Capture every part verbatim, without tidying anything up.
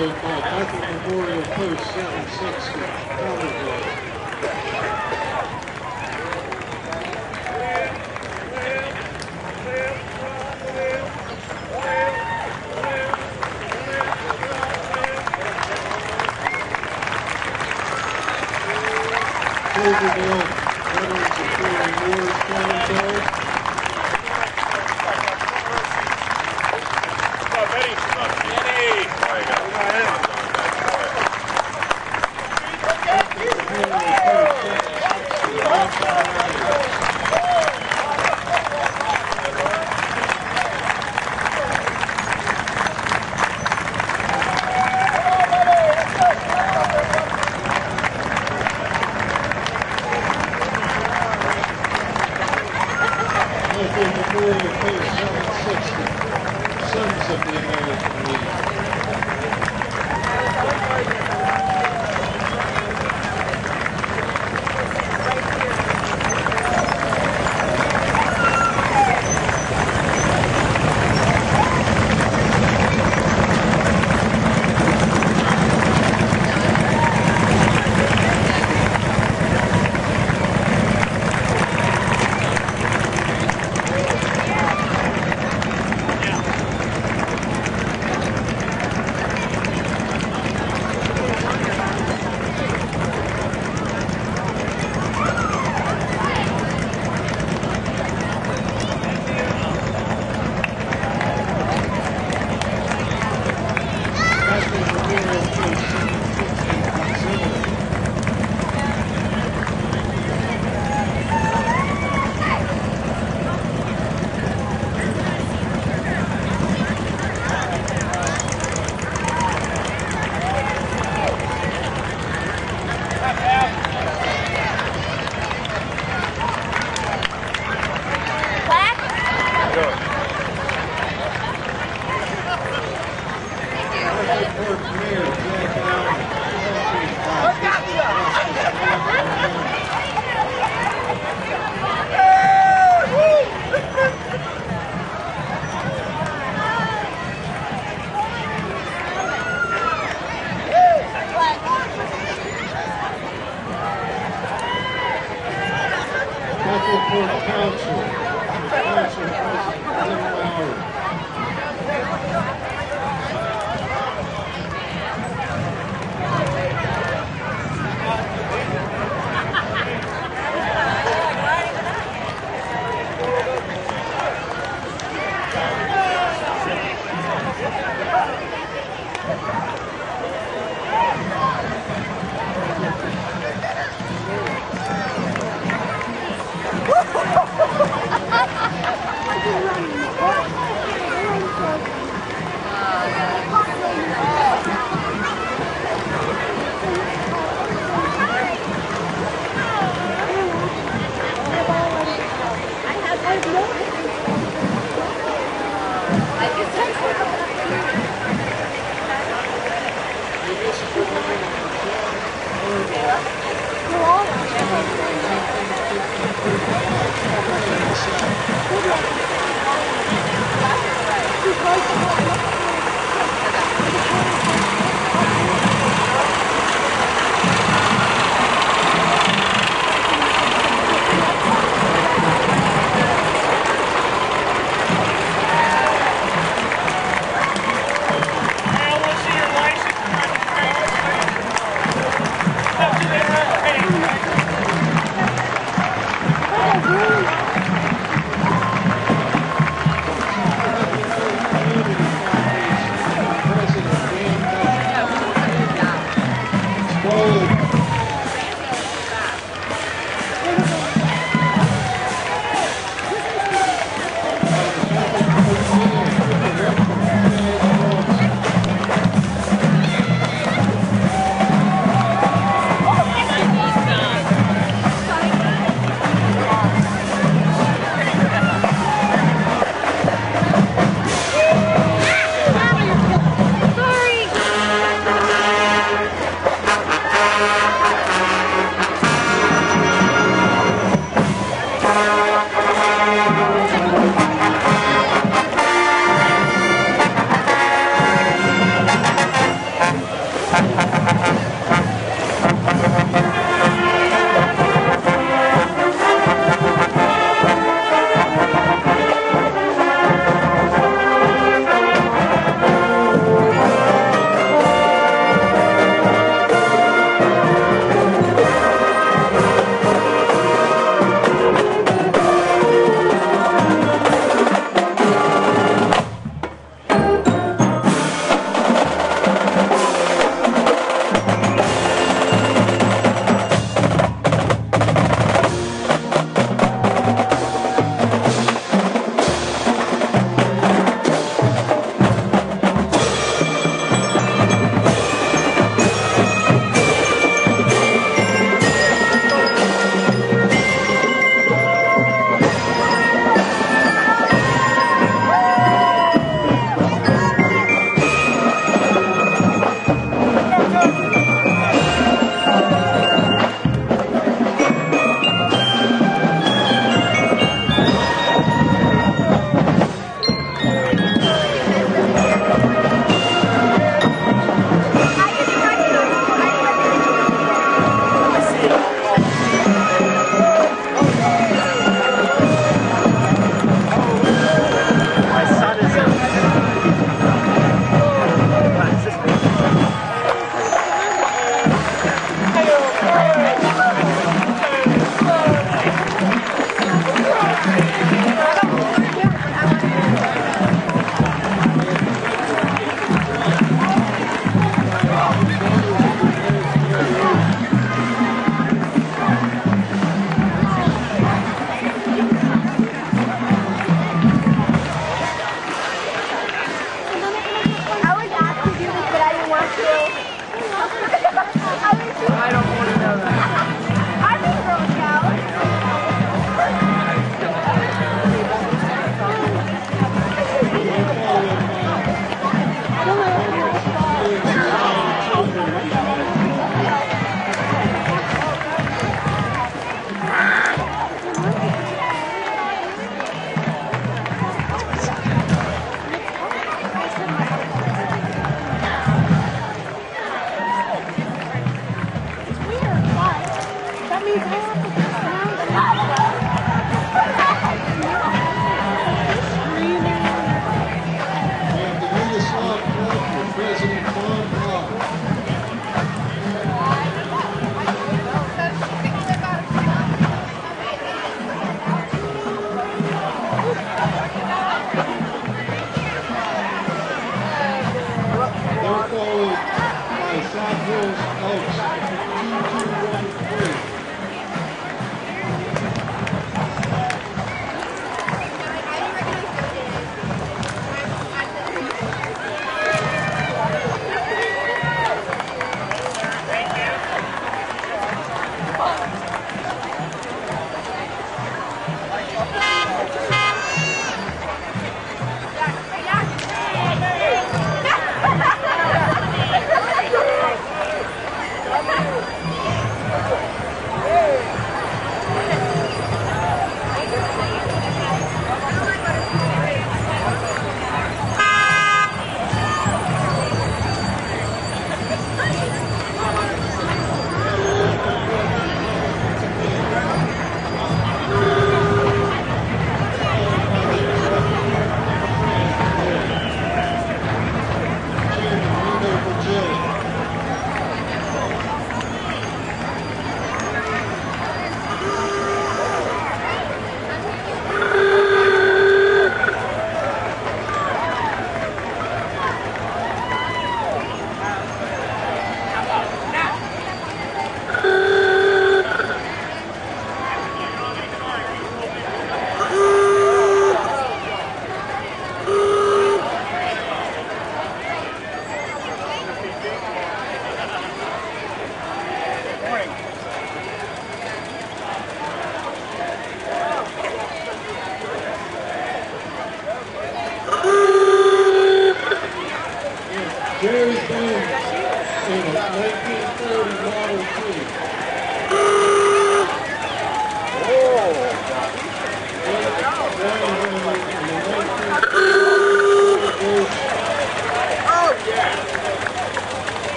made by Michael Memorial Post seven sixty, Colorado. Cloverdale Veterans Affairs Awards commentary. Memorial Post seven sixty, Sons of the American Legion.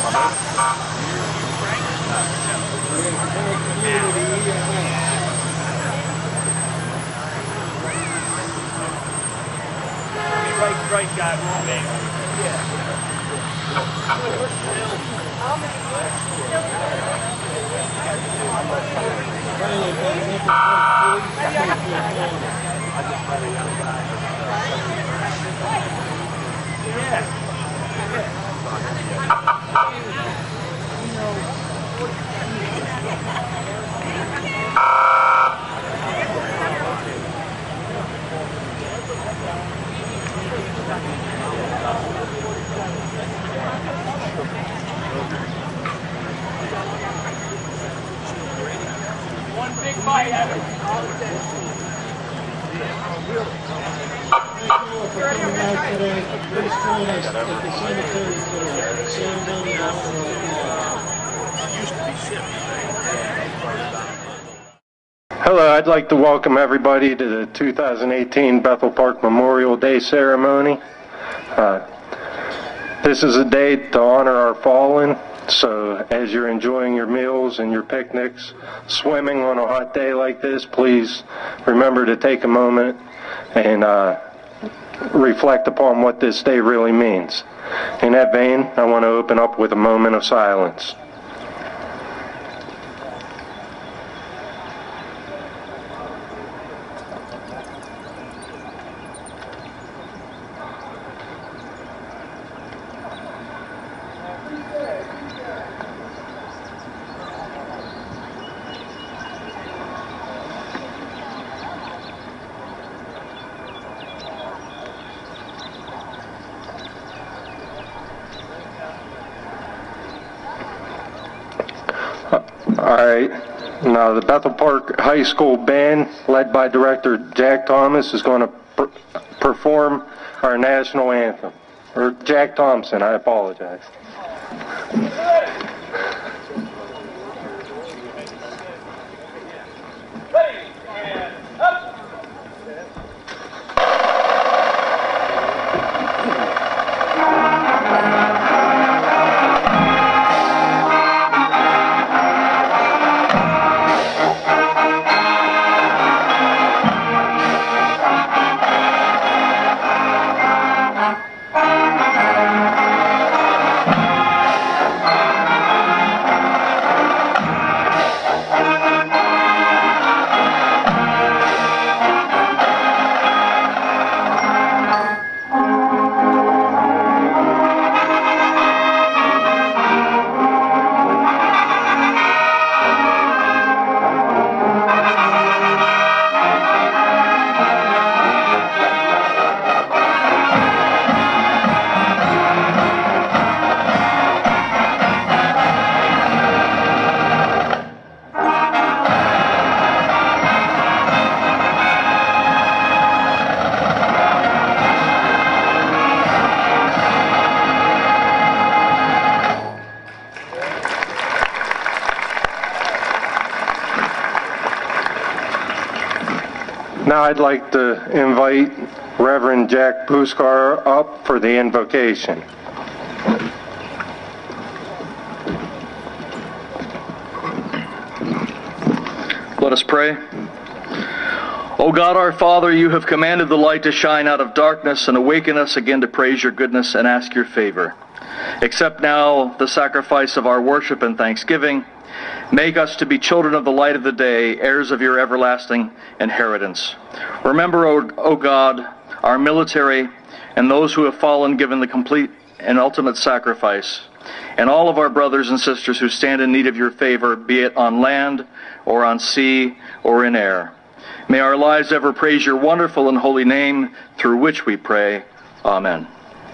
Right, right guy, wrong name. Yeah. One big fight, Evan. Thank you all for coming out today. Please join us at the cemetery for the ceremony of honor. Hello, I'd like to welcome everybody to the two thousand eighteen Bethel Park Memorial Day ceremony. Uh, this is a day to honor our fallen, so as you're enjoying your meals and your picnics, swimming on a hot day like this, please remember to take a moment and uh, reflect upon what this day really means. In that vein, I want to open up with a moment of silence. All right, now the Bethel Park High School Band, led by Director Jack Thomas, is going to per perform our national anthem. Or Jack Thompson, I apologize. Now I'd like to invite Reverend Jack Puskar up for the invocation. Let us pray. O God, our Father, you have commanded the light to shine out of darkness and awaken us again to praise your goodness and ask your favor. Accept now the sacrifice of our worship and thanksgiving. Make us to be children of the light of the day, heirs of your everlasting inheritance. Remember, O, o God, our military and those who have fallen given the complete and ultimate sacrifice, and all of our brothers and sisters who stand in need of your favor, be it on land or on sea or in air. May our lives ever praise your wonderful and holy name, through which we pray. Amen.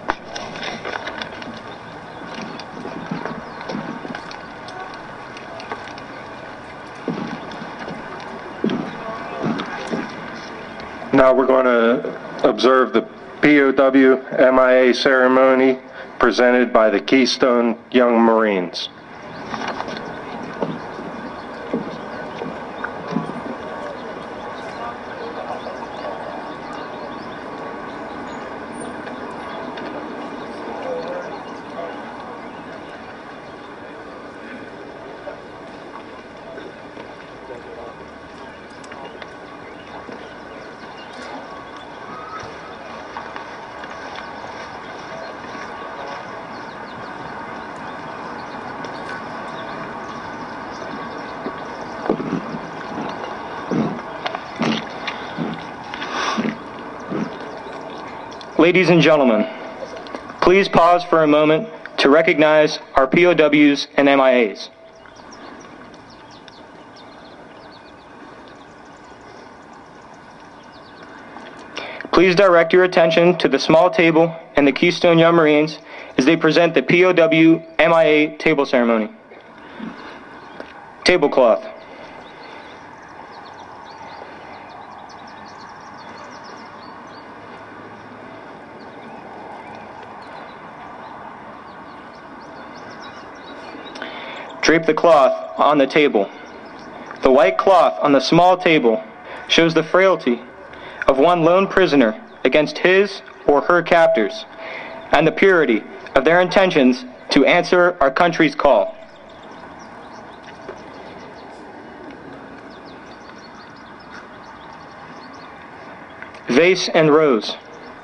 Now we're going to observe the P O W M I A ceremony presented by the Keystone Young Marines. ladies and gentlemen, please pause for a moment to recognize our P O Ws and M I As. Please direct your attention to the small table and the Keystone Young Marines as they present the P O W M I A table ceremony. Tablecloth. Drape the cloth on the table. The white cloth on the small table shows the frailty of one lone prisoner against his or her captors, and the purity of their intentions to answer our country's call. Vase and rose.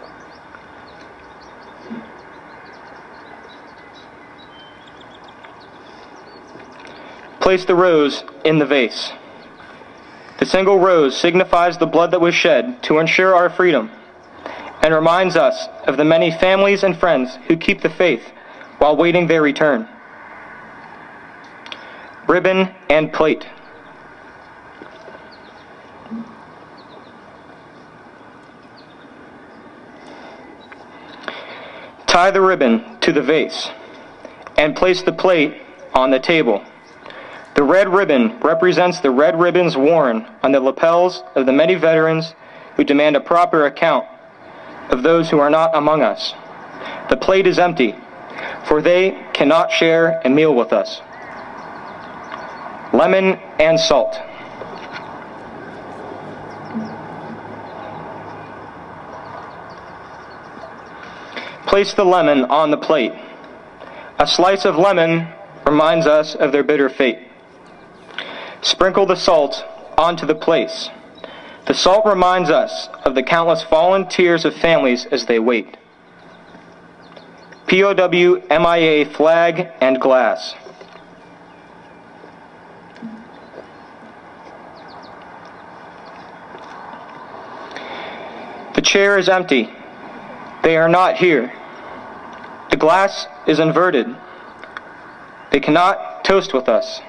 Place the rose in the vase. The single rose signifies the blood that was shed to ensure our freedom and reminds us of the many families and friends who keep the faith while waiting their return. Ribbon and plate. Tie the ribbon to the vase and place the plate on the table. The red ribbon represents the red ribbons worn on the lapels of the many veterans who demand a proper account of those who are not among us. The plate is empty, for they cannot share a meal with us. Lemon and salt. Place the lemon on the plate. A slice of lemon reminds us of their bitter fate. Sprinkle the salt onto the place. The salt reminds us of the countless fallen tears of families as they wait. P O W M I A flag and glass. The chair is empty. They are not here. The glass is inverted. They cannot toast with us.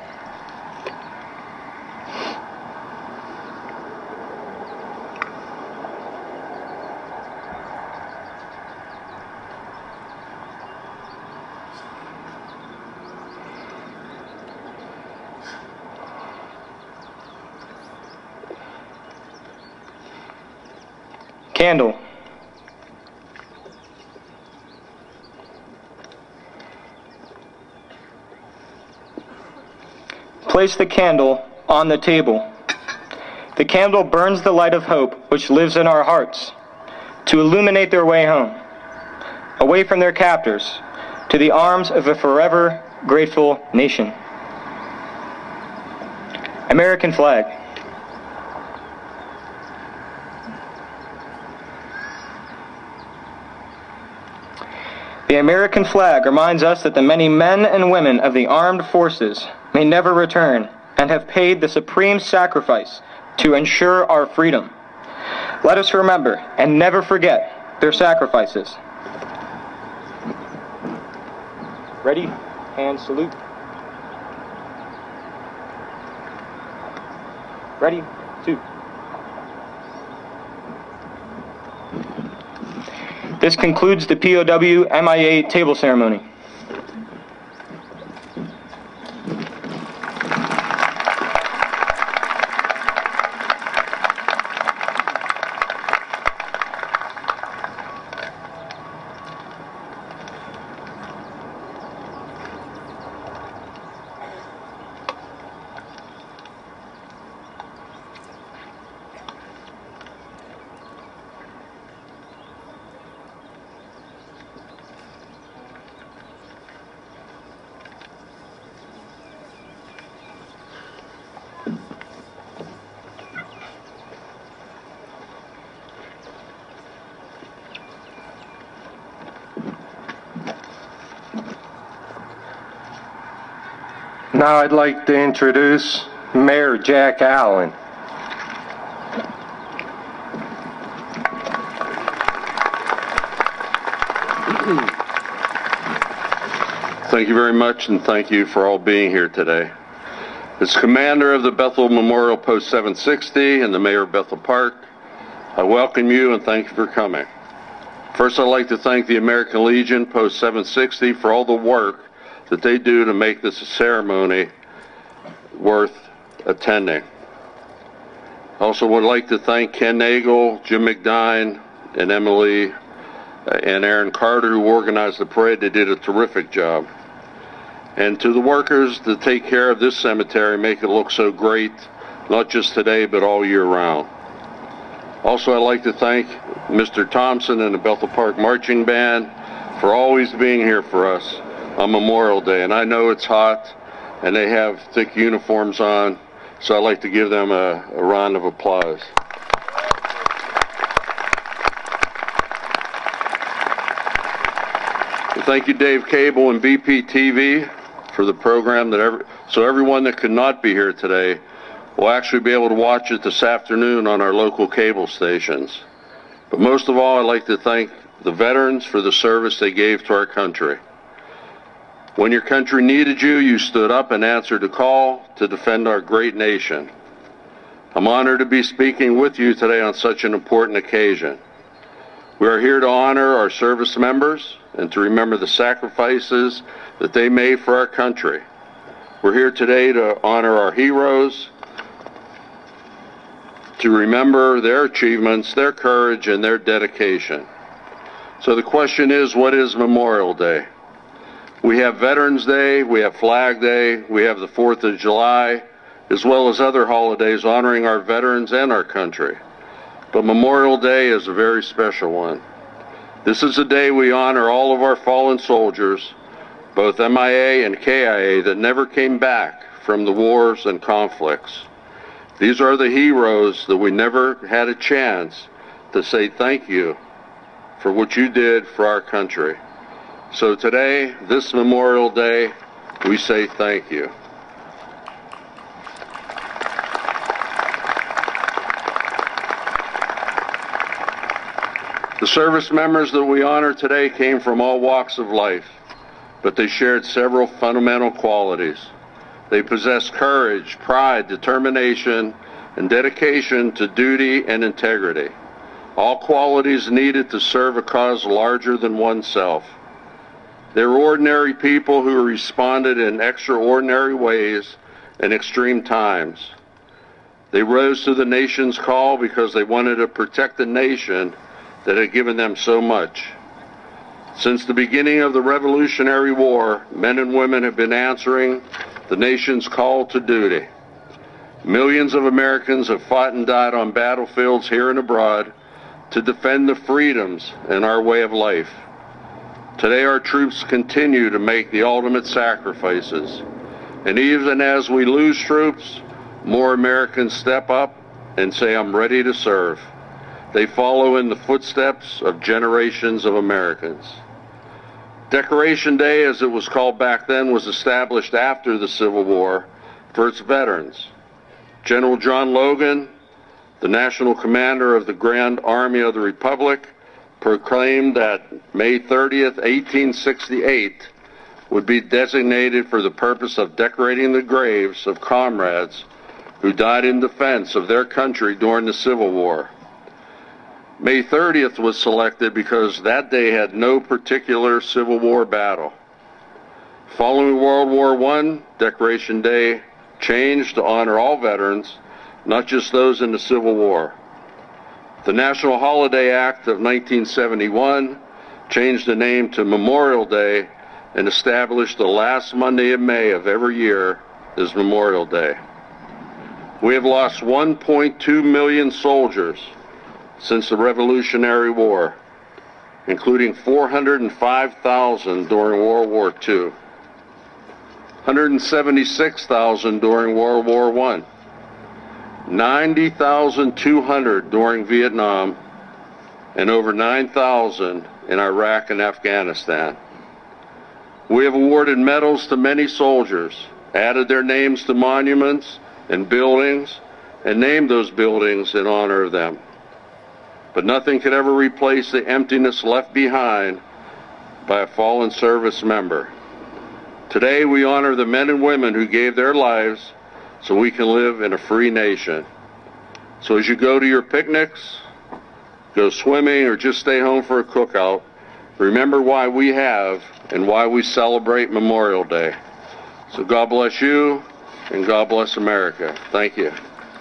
Candle. Place the candle on the table. The candle burns the light of hope which lives in our hearts to illuminate their way home, away from their captors, to the arms of a forever grateful nation. American flag. The American flag reminds us that the many men and women of the armed forces may never return and have paid the supreme sacrifice to ensure our freedom. Let us remember and never forget their sacrifices. Ready, hand salute. Ready, two. This concludes the P O W M I A table ceremony. Now I'd like to introduce Mayor Jack Allen. Thank you very much, and thank you for all being here today. As commander of the Bethel Memorial Post seven sixty and the mayor of Bethel Park, I welcome you and thank you for coming. First, I'd like to thank the American Legion Post seven sixty for all the work that they do to make this a ceremony worth attending. I also would like to thank Ken Nagel, Jim McDine, and Emily uh, and Aaron Carter, who organized the parade. They did a terrific job. And to the workers that take care of this cemetery, make it look so great, not just today, but all year round. Also, I'd like to thank Mister Thompson and the Bethel Park Marching Band for always being here for us on Memorial Day. And I know it's hot, and they have thick uniforms on, so I'd like to give them a, a round of applause. Thank you, Dave Cable and B P T V, for the program, that every, so everyone that could not be here today will actually be able to watch it this afternoon on our local cable stations. But most of all, I'd like to thank the veterans for the service they gave to our country. When your country needed you, you stood up and answered the call to defend our great nation. I'm honored to be speaking with you today on such an important occasion. We are here to honor our service members and to remember the sacrifices that they made for our country. We're here today to honor our heroes, to remember their achievements, their courage, and their dedication. So the question is, what is Memorial Day? We have Veterans Day, we have Flag Day, we have the fourth of July, as well as other holidays honoring our veterans and our country. But Memorial Day is a very special one. This is the day we honor all of our fallen soldiers, both M I A and K I A, that never came back from the wars and conflicts. These are the heroes that we never had a chance to say thank you for what you did for our country. So today, this Memorial Day, we say thank you. The service members that we honor today came from all walks of life, but they shared several fundamental qualities. They possessed courage, pride, determination, and dedication to duty and integrity, all qualities needed to serve a cause larger than oneself. They were ordinary people who responded in extraordinary ways in extreme times. They rose to the nation's call because they wanted to protect the nation that had given them so much. Since the beginning of the Revolutionary War, men and women have been answering the nation's call to duty. Millions of Americans have fought and died on battlefields here and abroad to defend the freedoms in our way of life. Today our troops continue to make the ultimate sacrifices. And even as we lose troops, more Americans step up and say, "I'm ready to serve." They follow in the footsteps of generations of Americans. Decoration Day, as it was called back then, was established after the Civil War for its veterans. General John Logan, the national commander of the Grand Army of the Republic, proclaimed that May thirtieth, eighteen sixty-eight would be designated for the purpose of decorating the graves of comrades who died in defense of their country during the Civil War. May thirtieth was selected because that day had no particular Civil War battle. Following World War One, Decoration Day changed to honor all veterans, not just those in the Civil War. The National Holiday Act of nineteen seventy-one changed the name to Memorial Day and established the last Monday in May of every year as Memorial Day. We have lost one point two million soldiers since the Revolutionary War, including four hundred five thousand during World War Two, one hundred seventy-six thousand during World War One, ninety thousand two hundred during Vietnam, and over nine thousand in Iraq and Afghanistan. We have awarded medals to many soldiers, added their names to monuments and buildings, and named those buildings in honor of them. But nothing could ever replace the emptiness left behind by a fallen service member. Today we honor the men and women who gave their lives so we can live in a free nation. So as you go to your picnics, go swimming, or just stay home for a cookout, remember why we have and why we celebrate Memorial Day. So God bless you, and God bless America. Thank you.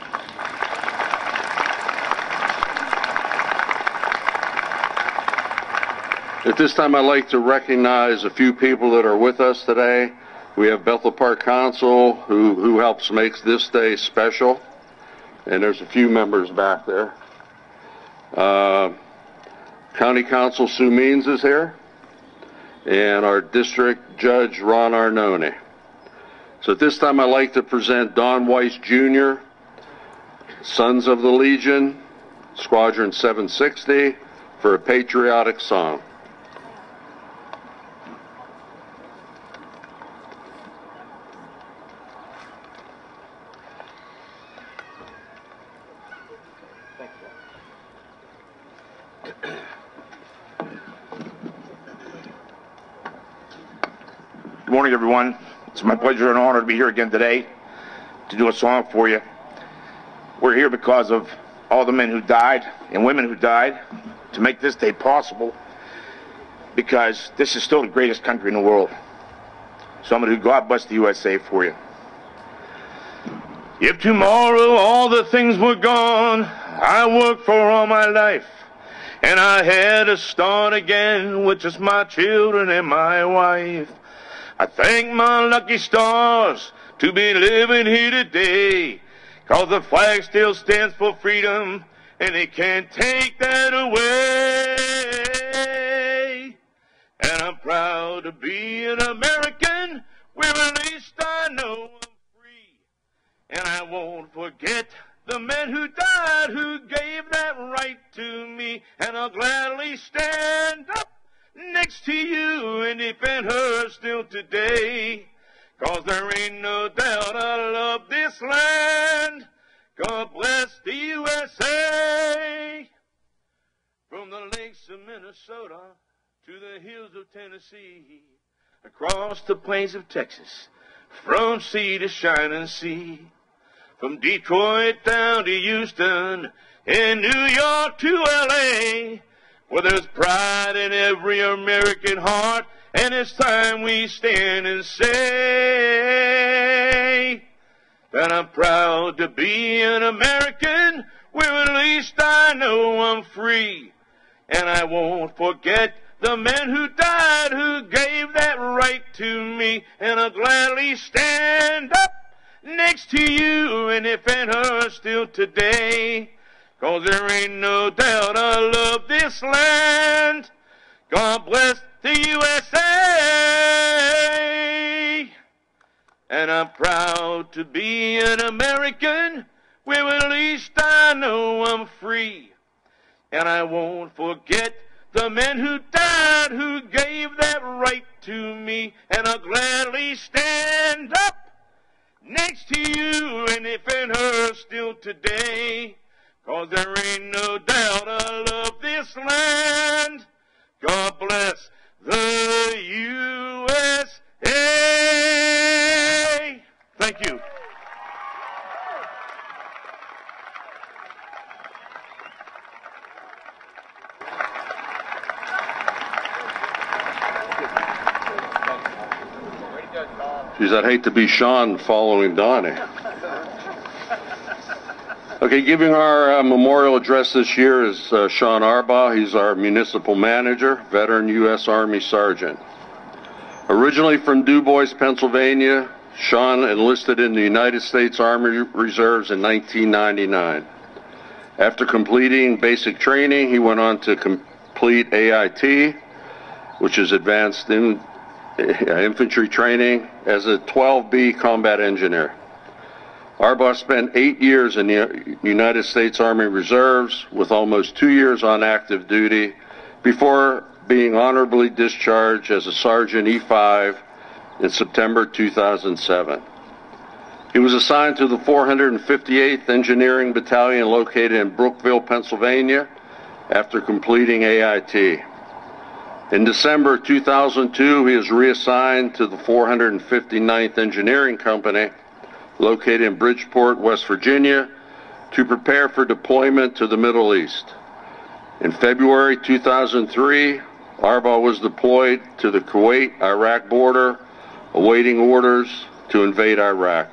At this time, I'd like to recognize a few people that are with us today. We have Bethel Park Council, who, who helps make this day special. And there's a few members back there. Uh, County Council Sue Means is here. And our District Judge Ron Arnone. So at this time, I'd like to present Don Weiss Junior, Sons of the Legion, Squadron seven sixty, for a patriotic song. Good morning, everyone. It's my pleasure and honor to be here again today to do a song for you. We're here because of all the men who died and women who died to make this day possible, because this is still the greatest country in the world. So I'm going to do God Bless the U S A for you. If tomorrow all the things were gone I worked for all my life, and I had to start again with just my children and my wife, I thank my lucky stars to be living here today, 'cause the flag still stands for freedom, and they can't take that away. And I'm proud to be an American, where at least I know I'm free. And I won't forget the men who died, who gave that right to me. And I'll gladly stand up next to you and defend her still today. 'Cause there ain't no doubt I love this land. God bless the U S A. From the lakes of Minnesota to the hills of Tennessee, across the plains of Texas, from sea to shining sea, from Detroit down to Houston, and New York to L A, where there's pride in every American heart, and it's time we stand and say that I'm proud to be an American, where at least I know I'm free. And I won't forget the men who died, who gave that right to me. And I'll gladly stand up next to you and defend her still today. 'Cause there ain't no doubt I love this land. God bless the U S A. And I'm proud to be an American, where at least I know I'm free. And I won't forget the men who died, who gave that right to me. And I'll gladly stand up next to you and defend her still today. 'Cause there ain't no doubt I love this land. God bless the U S A. Thank you. Geez, I'd hate to be Sean following Donnie. Okay, giving our uh, memorial address this year is uh, Sean Arbaugh. He's our municipal manager, veteran U S Army Sergeant. Originally from Du Bois, Pennsylvania, Sean enlisted in the United States Army Reserves in nineteen ninety-nine. After completing basic training, he went on to complete A I T, which is Advanced in, uh, Infantry Training, as a twelve B combat engineer. Arbaugh spent eight years in the United States Army Reserves, with almost two years on active duty, before being honorably discharged as a Sergeant E five in September two thousand seven. He was assigned to the four hundred fifty-eighth Engineering Battalion located in Brookville, Pennsylvania, after completing A I T. In December two thousand two, he was reassigned to the four hundred fifty-ninth Engineering Company, located in Bridgeport, West Virginia, to prepare for deployment to the Middle East. In February two thousand three, Arbaugh was deployed to the Kuwait-Iraq border, awaiting orders to invade Iraq.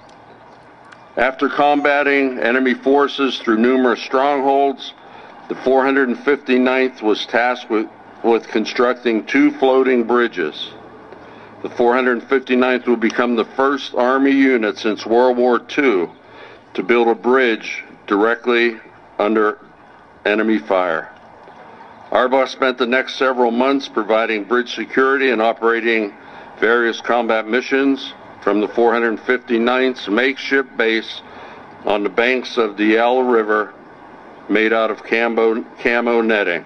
After combating enemy forces through numerous strongholds, the four hundred fifty-ninth was tasked with, with constructing two floating bridges. The four hundred fifty-ninth will become the first Army unit since World War Two to build a bridge directly under enemy fire. Arbaugh spent the next several months providing bridge security and operating various combat missions from the four hundred fifty-ninth's makeshift base on the banks of the Yala River, made out of camo, camo netting.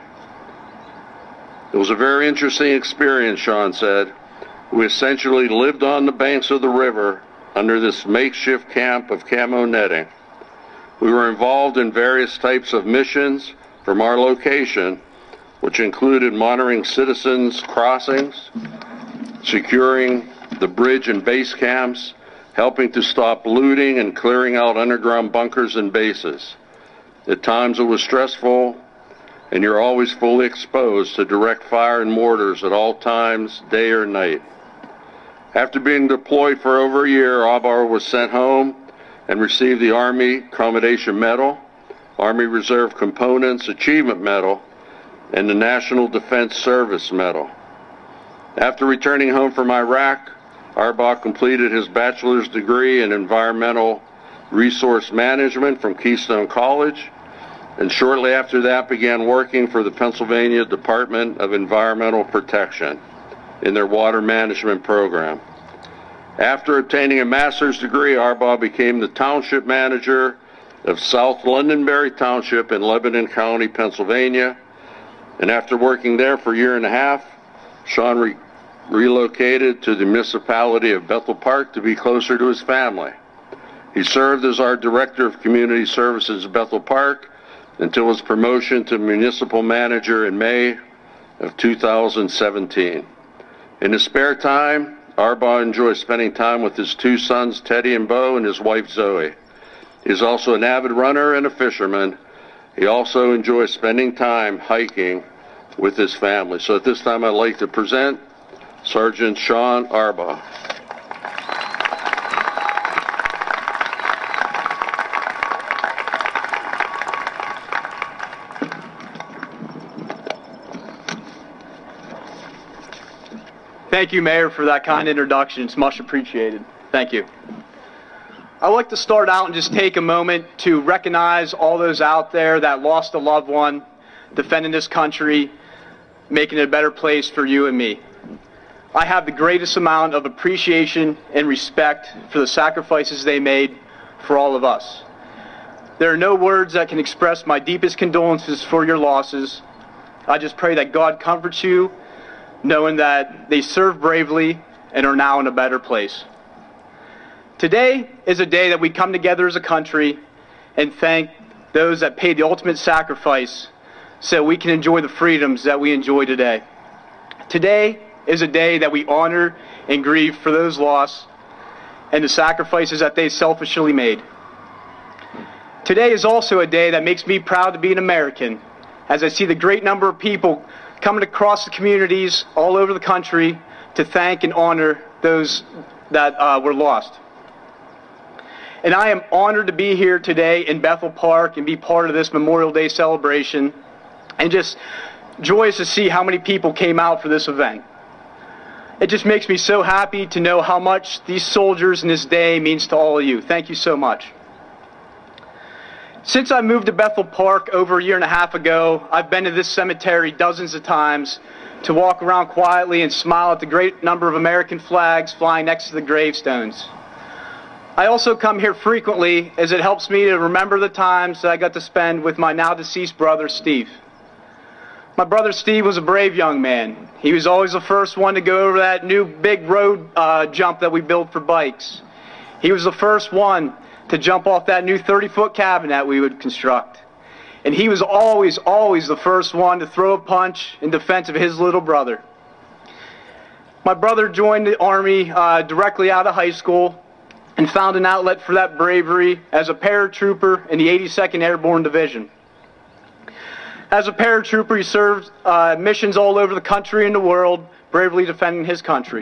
It was a very interesting experience, Sean said. We essentially lived on the banks of the river under this makeshift camp of camo netting. We were involved in various types of missions from our location, which included monitoring citizens' crossings, securing the bridge and base camps, helping to stop looting and clearing out underground bunkers and bases. At times it was stressful, and you're always fully exposed to direct fire and mortars at all times, day or night. After being deployed for over a year, Arbaugh was sent home and received the Army Commendation Medal, Army Reserve Components Achievement Medal, and the National Defense Service Medal. After returning home from Iraq, Arbaugh completed his bachelor's degree in environmental resource management from Keystone College, and shortly after that began working for the Pennsylvania Department of Environmental Protection in their water management program. After obtaining a master's degree, Arbaugh became the township manager of South Londonderry Township in Lebanon County, Pennsylvania, and after working there for a year and a half, Sean re relocated to the municipality of Bethel Park to be closer to his family. He served as our Director of Community Services at Bethel Park until his promotion to municipal manager in May of two thousand seventeen. In his spare time, Arbaugh enjoys spending time with his two sons, Teddy and Bo, and his wife, Zoe. He is also an avid runner and a fisherman. He also enjoys spending time hiking with his family. So at this time, I'd like to present Sergeant Sean Arbaugh. Thank you, Mayor, for that kind introduction. It's much appreciated. Thank you. I'd like to start out and just take a moment to recognize all those out there that lost a loved one defending this country, making it a better place for you and me. I have the greatest amount of appreciation and respect for the sacrifices they made for all of us. There are no words that can express my deepest condolences for your losses. I just pray that God comforts you, knowing that they served bravely and are now in a better place. Today is a day that we come together as a country and thank those that paid the ultimate sacrifice so we can enjoy the freedoms that we enjoy today. Today is a day that we honor and grieve for those lost and the sacrifices that they selfishly made. Today is also a day that makes me proud to be an American, as I see the great number of people coming across the communities all over the country to thank and honor those that uh, were lost. And I am honored to be here today in Bethel Park and be part of this Memorial Day celebration, and just joyous to see how many people came out for this event. It just makes me so happy to know how much these soldiers in this day means to all of you. Thank you so much. Since I moved to Bethel Park over a year and a half ago, I've been to this cemetery dozens of times to walk around quietly and smile at the great number of American flags flying next to the gravestones. I also come here frequently as it helps me to remember the times that I got to spend with my now deceased brother, Steve. My brother Steve was a brave young man. He was always the first one to go over that new big road uh, jump that we built for bikes. He was the first one to jump off that new thirty foot cabin that we would construct. and he was always, always the first one to throw a punch in defense of his little brother. My brother joined the Army uh, directly out of high school and found an outlet for that bravery as a paratrooper in the eighty-second Airborne Division. As a paratrooper, he served uh, missions all over the country and the world, bravely defending his country.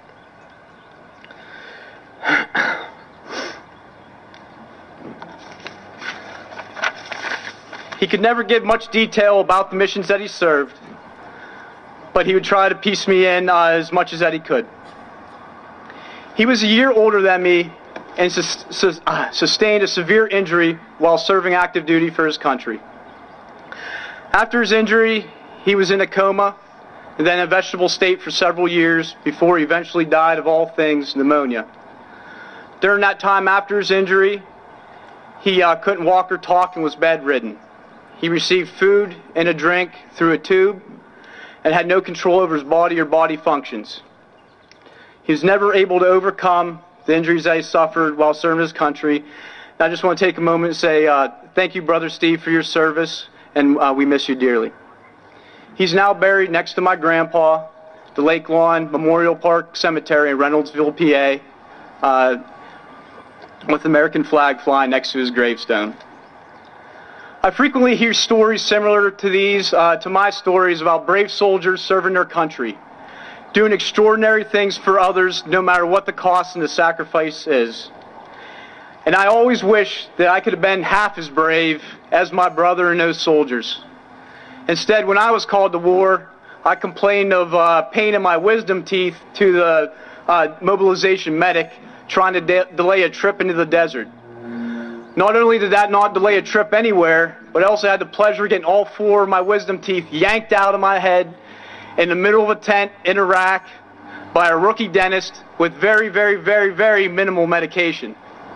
He could never give much detail about the missions that he served, but he would try to piece me in uh, as much as that he could. He was a year older than me and sus sus uh, sustained a severe injury while serving active duty for his country. After his injury, he was in a coma and then in a vegetable state for several years before he eventually died of all things, pneumonia. During that time after his injury, he uh, couldn't walk or talk and was bedridden. He received food and a drink through a tube and had no control over his body or body functions. He was never able to overcome the injuries that he suffered while serving his country. And I just want to take a moment and say uh, thank you, Brother Steve, for your service, and uh, we miss you dearly. He's now buried next to my grandpa, the Lake Lawn Memorial Park Cemetery in Reynoldsville, P A, uh, with the American flag flying next to his gravestone. I frequently hear stories similar to these, uh, to my stories about brave soldiers serving their country, doing extraordinary things for others no matter what the cost and the sacrifice is. And I always wish that I could have been half as brave as my brother and those soldiers. Instead, when I was called to war, I complained of uh, pain in my wisdom teeth to the uh, mobilization medic trying to de delay a trip into the desert. Not only did that not delay a trip anywhere, but I also had the pleasure of getting all four of my wisdom teeth yanked out of my head in the middle of a tent in Iraq by a rookie dentist with very, very, very, very minimal medication.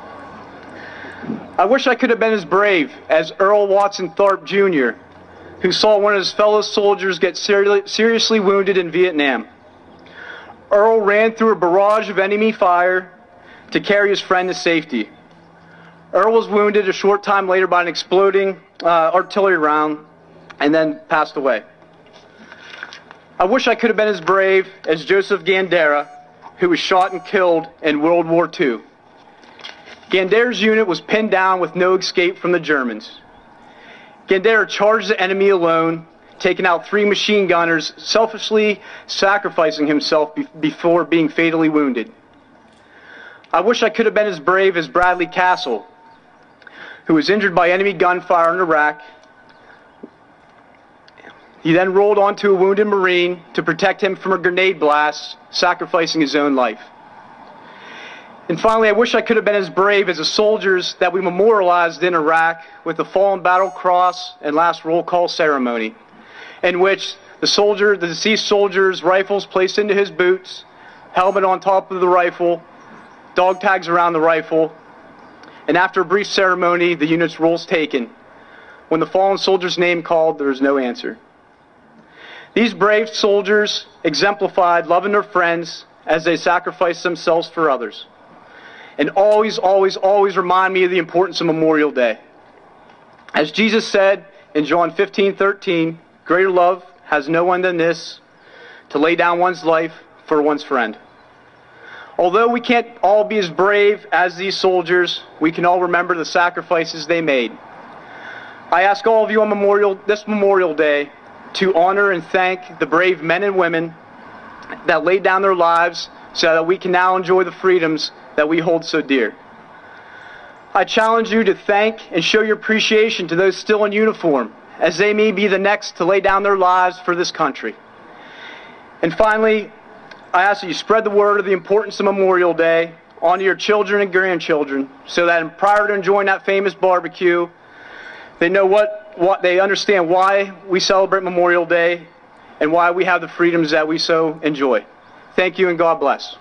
I wish I could have been as brave as Earl Watson Tharp Junior, who saw one of his fellow soldiers get seri seriously wounded in Vietnam. Earl ran through a barrage of enemy fire to carry his friend to safety. Earl was wounded a short time later by an exploding uh, artillery round and then passed away. I wish I could have been as brave as Joseph Gandera, who was shot and killed in World War Two. Gandera's unit was pinned down with no escape from the Germans. Gandera charged the enemy alone, taking out three machine gunners, selfishly sacrificing himself be before being fatally wounded. I wish I could have been as brave as Bradley Castle, who was injured by enemy gunfire in Iraq. He then rolled onto a wounded Marine to protect him from a grenade blast, sacrificing his own life. And finally, I wish I could have been as brave as the soldiers that we memorialized in Iraq with the Fallen Battle Cross and last roll call ceremony, in which the soldier, the deceased soldier's rifles placed into his boots, helmet on top of the rifle, dog tags around the rifle, and after a brief ceremony, the unit's rolls taken. When the fallen soldier's name called, there was no answer. These brave soldiers exemplified loving their friends as they sacrificed themselves for others. And always, always, always remind me of the importance of Memorial Day. As Jesus said in John fifteen thirteen, greater love has no one than this, to lay down one's life for one's friend. Although we can't all be as brave as these soldiers, we can all remember the sacrifices they made. I ask all of you on Memorial, this Memorial Day to honor and thank the brave men and women that laid down their lives so that we can now enjoy the freedoms that we hold so dear. I challenge you to thank and show your appreciation to those still in uniform, as they may be the next to lay down their lives for this country. And finally, I ask that you spread the word of the importance of Memorial Day onto your children and grandchildren, so that prior to enjoying that famous barbecue, they know what, what they understand why we celebrate Memorial Day and why we have the freedoms that we so enjoy. Thank you and God bless.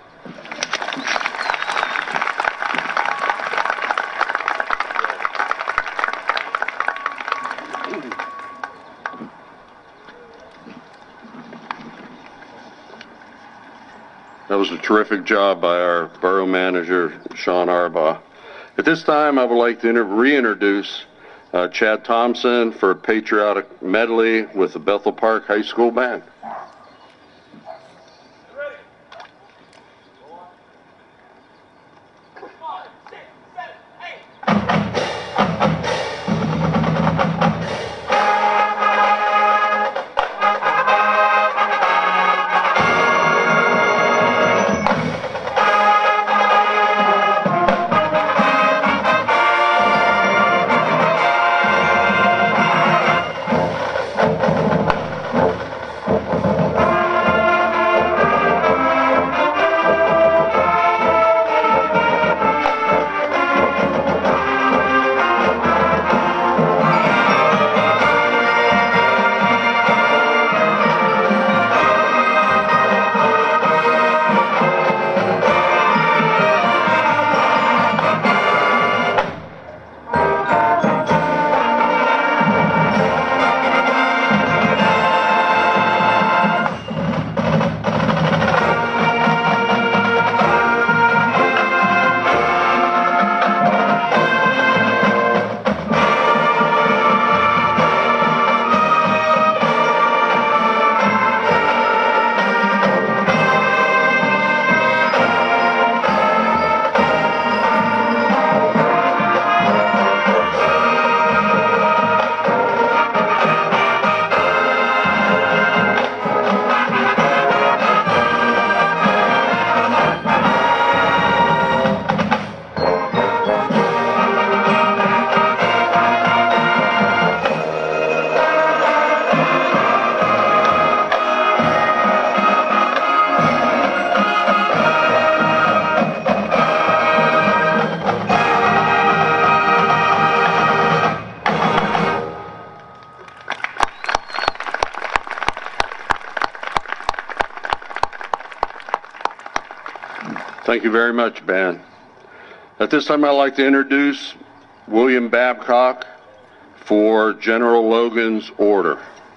That was a terrific job by our borough manager, Sean Arbaugh. At this time, I would like to reintroduce uh, Chad Thompson for a patriotic medley with the Bethel Park High School Band. Thank you very much, Ben. At this time, I'd like to introduce William Babcock for General Logan's order.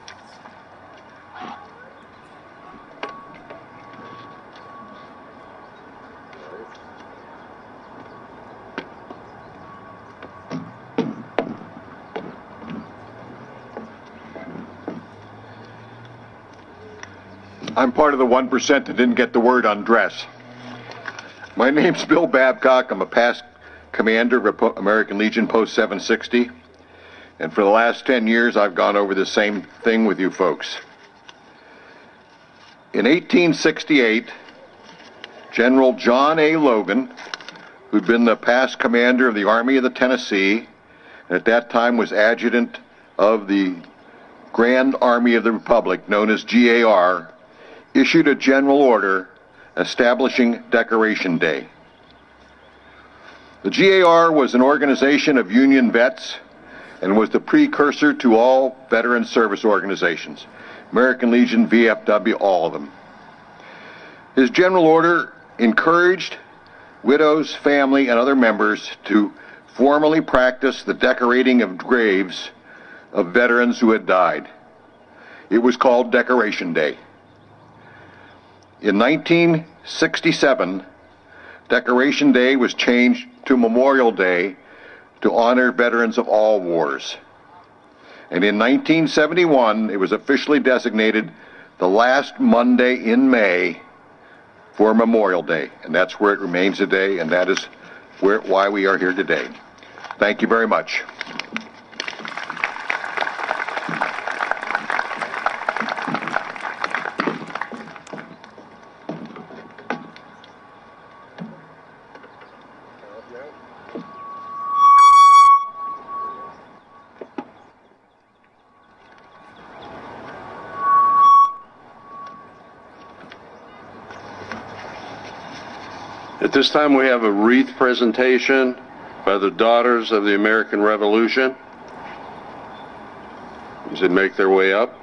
I'm part of the one percent that didn't get the word on dress. My name's Bill Babcock. I'm a past commander of American Legion Post seven sixty. And for the last ten years, I've gone over the same thing with you folks. In eighteen sixty-eight, General John A. Logan, who'd been the past commander of the Army of the Tennessee, and at that time was adjutant of the Grand Army of the Republic, known as G A R, issued a general order establishing Decoration Day. The G A R was an organization of Union vets and was the precursor to all veteran service organizations, American Legion, V F W, all of them. His general order encouraged widows, family, and other members to formally practice the decorating of graves of veterans who had died. It was called Decoration Day. In nineteen sixty-seven, Decoration Day was changed to Memorial Day to honor veterans of all wars. And in nineteen seventy-one, it was officially designated the last Monday in May for Memorial Day. And that's where it remains today, and that is where, why we are here today. Thank you very much. At this time, we have a wreath presentation by the Daughters of the American Revolution as they make their way up.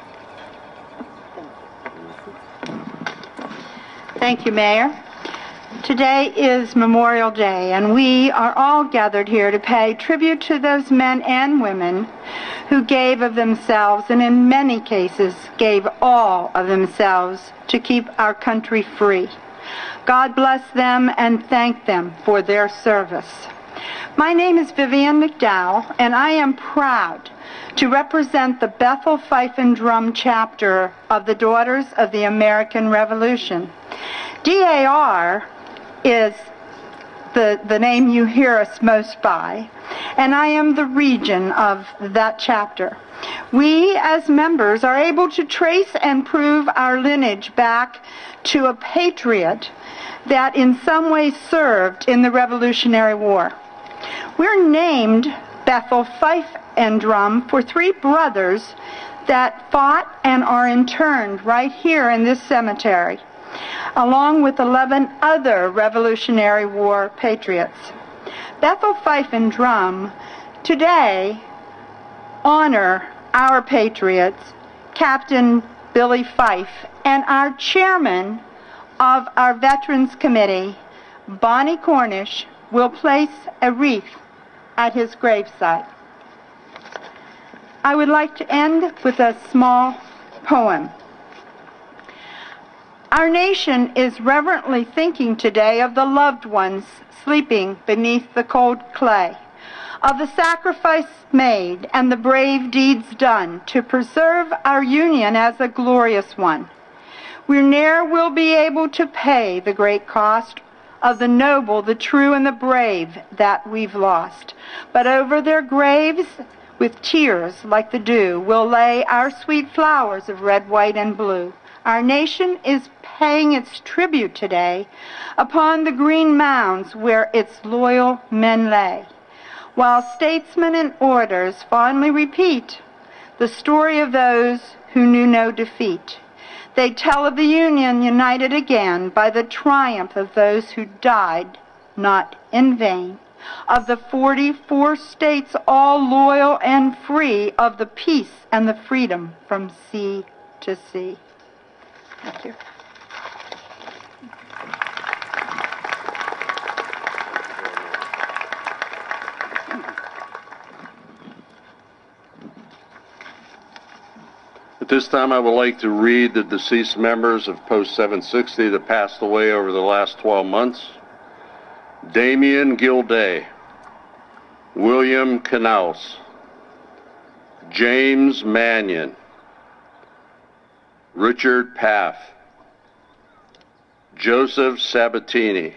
Thank you, Mayor. Today is Memorial Day, and we are all gathered here to pay tribute to those men and women who gave of themselves, and in many cases gave all of themselves to keep our country free. God bless them and thank them for their service. My name is Vivian McDowell, and I am proud to represent the Bethel Fife and Drum chapter of the Daughters of the American Revolution. D A R is the, the name you hear us most by, and I am the region of that chapter. We, as members, are able to trace and prove our lineage back to a patriot that in some way served in the Revolutionary War. We're named Bethel Fife and Drum for three brothers that fought and are interned right here in this cemetery, along with eleven other Revolutionary War patriots. Bethel Fife and Drum today honor our patriots, Captain Billy Fife, and our chairman of our Veterans Committee, Bonnie Cornish, will place a wreath at his gravesite. I would like to end with a small poem. Our nation is reverently thinking today of the loved ones sleeping beneath the cold clay, of the sacrifice made and the brave deeds done to preserve our union as a glorious one. We ne'er will be able to pay the great cost of the noble, the true, and the brave that we've lost. But over their graves, with tears like the dew, we'll lay our sweet flowers of red, white, and blue. Our nation is paying its tribute today upon the green mounds where its loyal men lay, while statesmen and orators fondly repeat the story of those who knew no defeat. They tell of the Union united again by the triumph of those who died not in vain, of the forty-four states all loyal and free, of the peace and the freedom from sea to sea. Thank you. At this time, I would like to read the deceased members of Post seven sixty that passed away over the last twelve months. Damian Gilday, William Knaus, James Mannion, Richard Paff, Joseph Sabatini,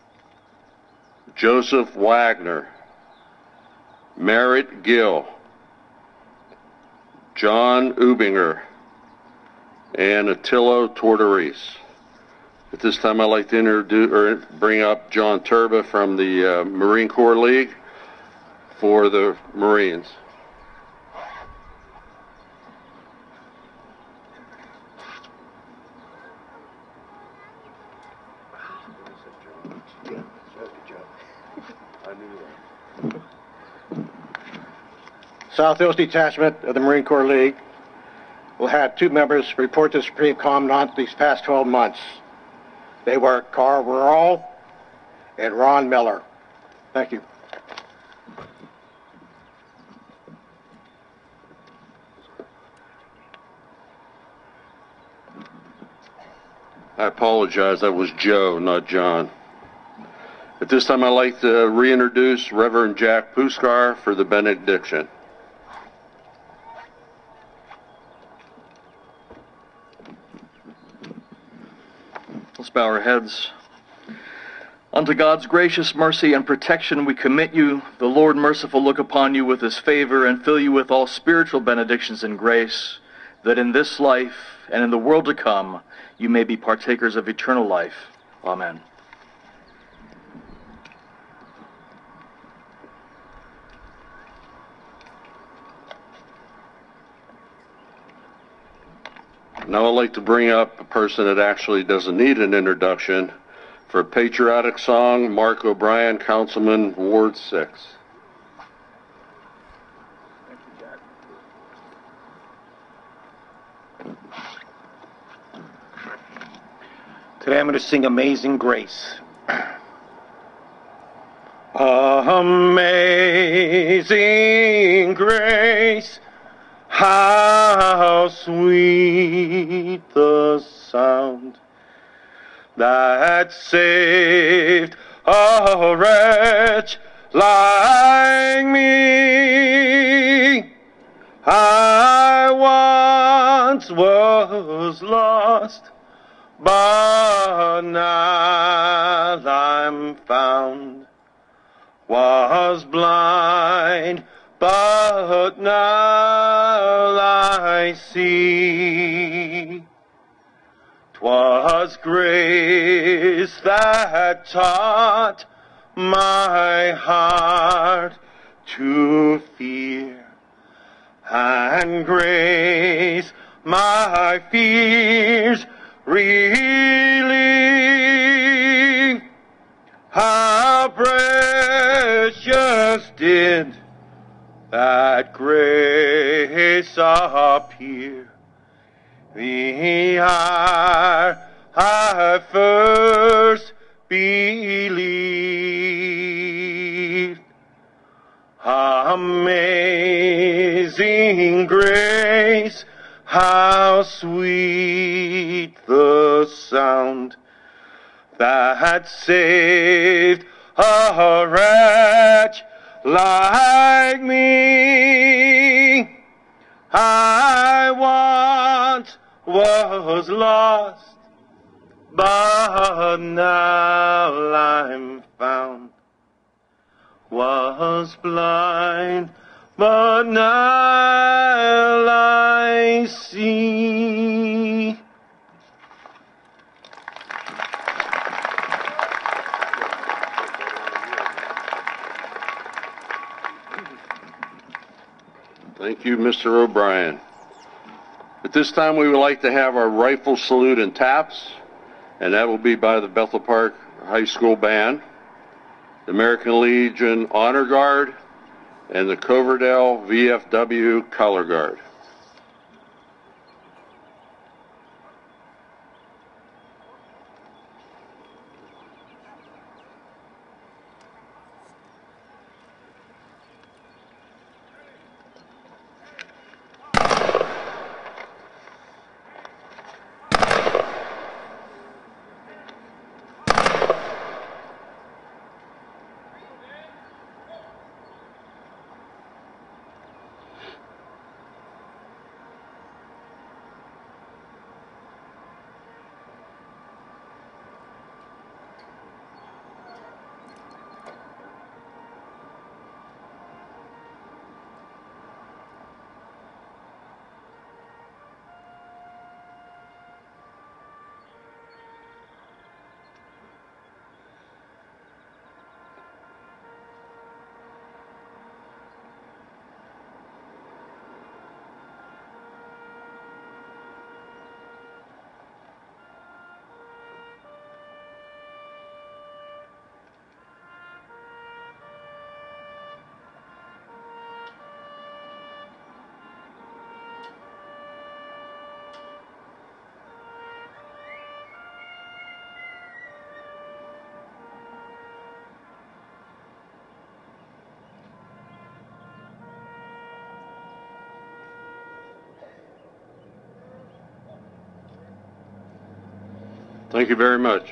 Joseph Wagner, Merritt Gill, John Ubinger, and Attilo Tortorese. At this time, I'd like to introduce or bring up John Turba from the uh, Marine Corps League for the Marines. Southwest Detachment of the Marine Corps League will have two members report to Supreme Commandant these past twelve months. They were Carl Verall and Ron Miller. Thank you. I apologize, that was Joe, not John. At this time, I'd like to reintroduce Reverend Jack Puskar for the benediction. Let's bow our heads. Unto God's gracious mercy and protection we commit you. The Lord merciful look upon you with his favor and fill you with all spiritual benedictions and grace, that in this life and in the world to come you may be partakers of eternal life. Amen. Now I'd like to bring up a person that actually doesn't need an introduction. For a patriotic song, Mark O'Brien, Councilman, Ward six. Thank you, Jack. Today I'm going to sing Amazing Grace. Amazing grace, how sweet the sound that saved a wretch like me. I once was lost, but now I'm found. Was blind, but now I see. 'Twas grace that taught my heart to fear, and grace my fears relieve. How precious did that grace appear the hour I first believed. Amazing grace, how sweet the sound that saved a wretch like me. I once was lost, but now I'm found. Was blind, but now I see. Thank you, Mister O'Brien. At this time, we would like to have our rifle salute and taps, and that will be by the Bethel Park High School Band, the American Legion Honor Guard, and the Coverdale V F W Color Guard. Thank you very much.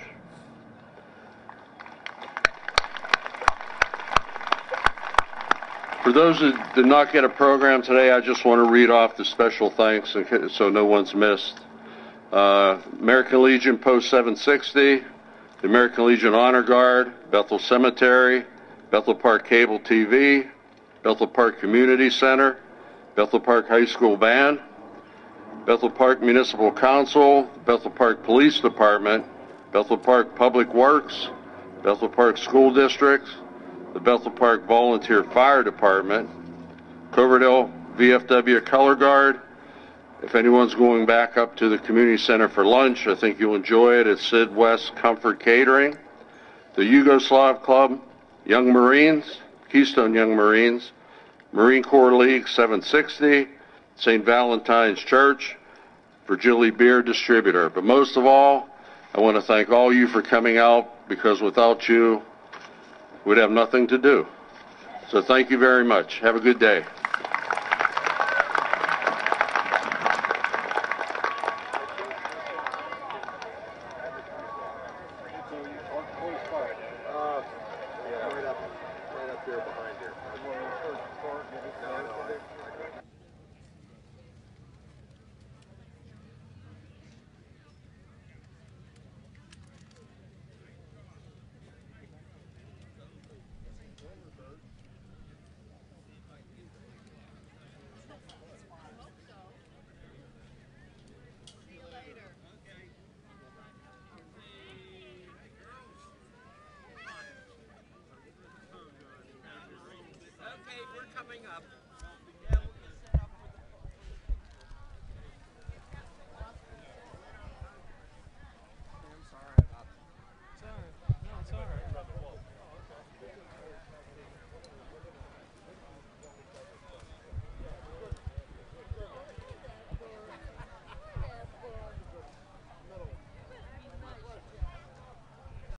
For those that did not get a program today, I just want to read off the special thanks so no one's missed. Uh, American Legion Post seven sixty, the American Legion Honor Guard, Bethel Cemetery, Bethel Park Cable T V, Bethel Park Community Center, Bethel Park High School Band, Bethel Park Municipal Council, Bethel Park Police Department, Bethel Park Public Works, Bethel Park School Districts, the Bethel Park Volunteer Fire Department, Coverdale V F W Color Guard. If anyone's going back up to the community center for lunch, I think you'll enjoy it at Sid West Comfort Catering, the Yugoslav Club, Young Marines, Keystone Young Marines, Marine Corps League seven sixty, Saint Valentine's Church, Virgili Beer Distributor. But most of all, I want to thank all you for coming out, because without you, we'd have nothing to do. So thank you very much. Have a good day. Okay, we're coming up.